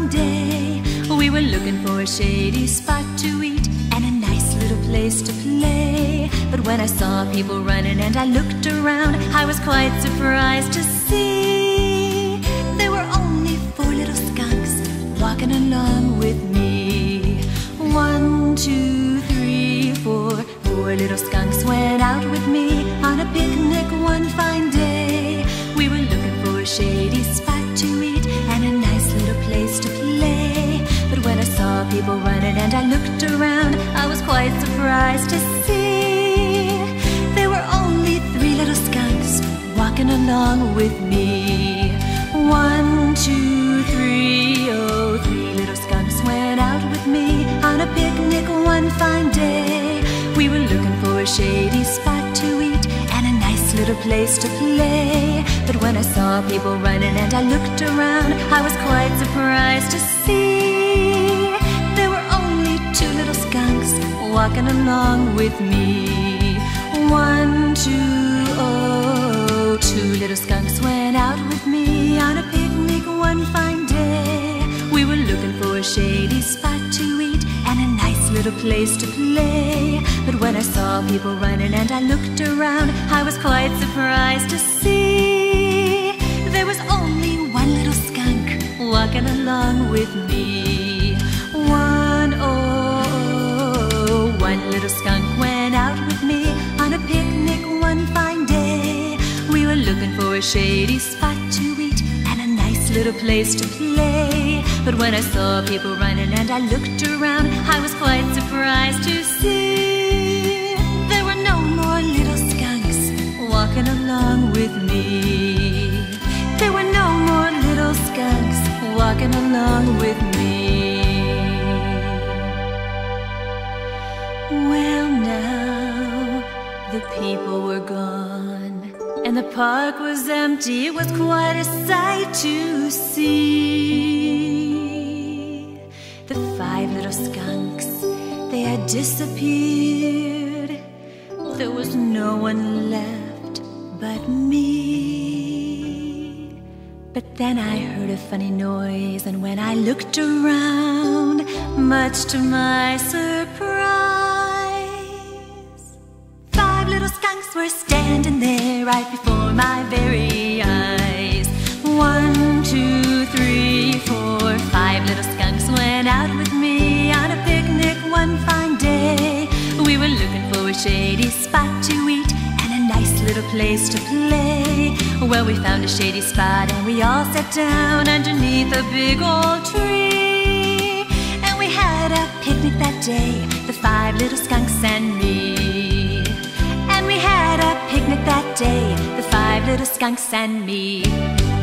fine day. We were looking for a shady spot to eat and a nice little place to play. But when I saw people running and I looked around, I was quite surprised to see there were only 4 little skunks walking along with me. 1, 2, 3, 4. 4 little skunks went out with me on a picnic one fine day. We were looking for a shady spot to eat and a nice little place to play. But when I saw people running and I looked around, I was quite surprised to see there were only 3 little skunks walking along with me. 1, 2, 3, oh, 3 little skunks went out with me on a picnic one fine day. We were looking for a shady spot to eat and a nice little place to play. But when I saw people running and I looked around, I was quite surprised to see there were only 2 little skunks walking along with me. 1, 2, oh, 2 little skunks went out with me on a picnic one fine day. We were looking for a shady spot to eat and a nice little place to play. But when I saw people running and I looked around, I was quite surprised to see there was only 1 little skunk walking along with me. 1, oh, 1 little skunk went out with me on a picnic one fine day. We were looking for a shady spot to eat and a nice little place to play. But when I saw people running and I looked around, I was quite surprised to see there were no more little skunks walking along with me. There were no more little skunks walking along with me. Well, now the people were gone and the park was empty. It was quite a sight to see. The 5 little skunks, they had disappeared. There was no one left but me. But then I heard a funny noise, and when I looked around, much to my surprise, 5 little skunks were standing there right before my very eyes. 1, 2, 3, 4, 5 little skunks went out with me on a picnic one fine day. We were looking for a shady spot to eat and a nice little place to play. Well, we found a shady spot and we all sat down underneath a big old tree. And we had a picnic that day, the 5 little skunks and me. And we had a picnic that day, the 5 little skunks and me.